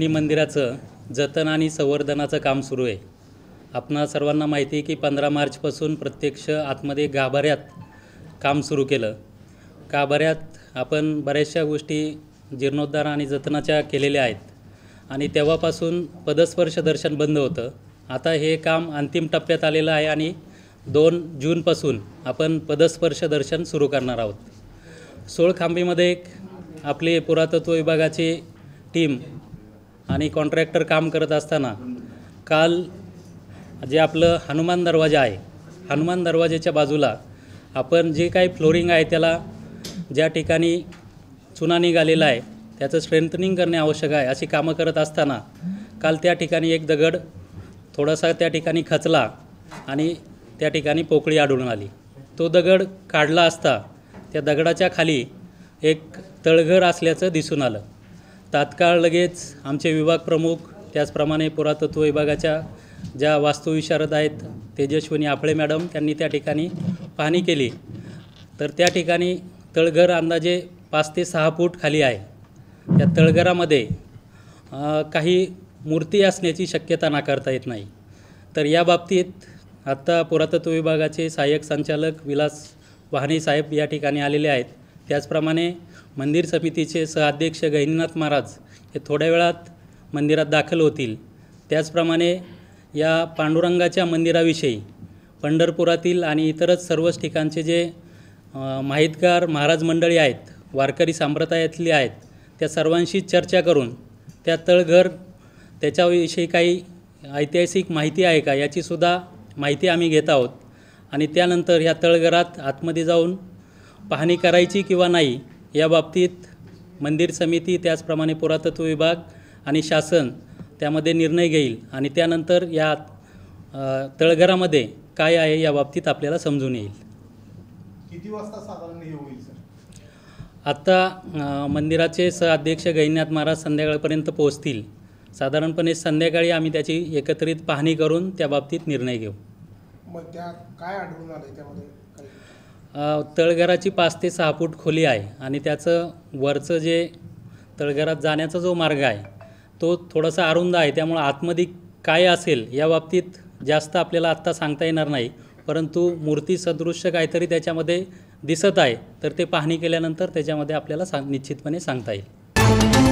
रुक्मिणी मंदिराचं जतन आणि संवर्धनाचं काम सुरू आहे। आपणा सर्वांना माहिती आहे की 15 मार्चपासून प्रत्यक्ष आतमध्ये गाभाऱ्यात काम सुरू केलं। गाभाऱ्यात आपण बऱ्याचशा गोष्टी जीर्णोद्धार आणि जतनाच्या केलेल्या आहेत आणि तेव्हापासून पदस्पर्श दर्शन बंद होतं। आता हे काम अंतिम टप्प्यात आलेलं आहे आणि 2 जूनपासून आपण पदस्पर्श दर्शन सुरू करणार आहोत। सोळखांबीमध्ये आपले पुरातत्व विभागाची टीम आणि कॉन्ट्रॅक्टर काम करत असताना काल जे आपलं हनुमान दरवाजा आहे, हनुमान दरवाजाच्या बाजूला आपण जे काही फ्लोरिंग आहे त्याला ज्या ठिकाणी चुना निघालेला आहे त्याचं स्ट्रेंथनिंग करणे आवश्यक आहे अशी कामं करत असताना काल त्या ठिकाणी एक दगड थोडासा त्या ठिकाणी खचला आणि त्या ठिकाणी पोकळी आढळून आली। तो दगड काढला असता त्या दगडाच्या खाली एक तळघर असल्याचं दिसून आलं। तात्काळ लगेच आमचे विभाग प्रमुख त्याचप्रमाणे पुरातत्व विभागाच्या ज्या वास्तुविशारद आहेत तेजस्विनी आपळे मॅडम त्यांनी त्या ठिकाणी पाहणी केली तर त्या ठिकाणी तळघर अंदाजे 5 ते 6 फूट खाली आहे। त्या तळघरामध्ये काही मूर्ती असण्याची शक्यता नाकारता येत नाही। तर या बाबतीत आत्ता पुरातत्व विभागाचे सहाय्यक संचालक विलास वाहने साहेब या ठिकाणी आलेले आहेत। त्याचप्रमाणे मंदिर समितीचे सहअध्यक्ष गहिनीनाथ महाराज हे थोड्या वेळात मंदिरात दाखल होतील। त्याचप्रमाणे या पांडुरंगाच्या मंदिराविषयी पंढरपुरातील आणि इतरच सर्वच ठिकाणचे जे माहितगार महाराज मंडळी आहेत, वारकरी संप्रदायातली आहेत, त्या सर्वांशी चर्चा करून त्या तळघर त्याच्याविषयी काही ऐतिहासिक माहिती आहे का याचीसुद्धा माहिती आम्ही घेत आहोत आणि त्यानंतर ह्या तळघरात आतमध्ये जाऊन पाहणी करायची किंवा नाही या बाबतीत मंदिर समिती त्याचप्रमाणे पुरातत्व विभाग आणि शासन त्यामध्ये निर्णय घेईल आणि त्यानंतर या तळघरामध्ये काय आहे या बाबतीत आपल्याला समजून येईल। किती वाजता साधारण हे होईल सर? आत्ता मंदिराचे सहअध्यक्ष गहिनीनाथ महाराज संध्याकाळपर्यंत पोहोचतील। साधारणपणे संध्याकाळी आम्ही त्याची एकत्रित पाहणी करून त्या बाबतीत निर्णय घेऊ। मग त्या काय आढळून आले त्यामध्ये? तळघराची 5 ते 6 फूट खोली आहे आणि त्याचं वरचं जे तळघरात जाण्याचा जो मार्ग आहे तो थोडासा अरुंद आहे, त्यामुळे आतमध्ये काय असेल या बाबतीत जास्त आपल्याला आत्ता सांगता येणार नाही, परंतु मूर्ती सदृश्य काहीतरी त्याच्यामध्ये दिसत आहे तर ते पाहणी केल्यानंतर त्याच्यामध्ये आपल्याला निश्चितपणे सांगता येईल।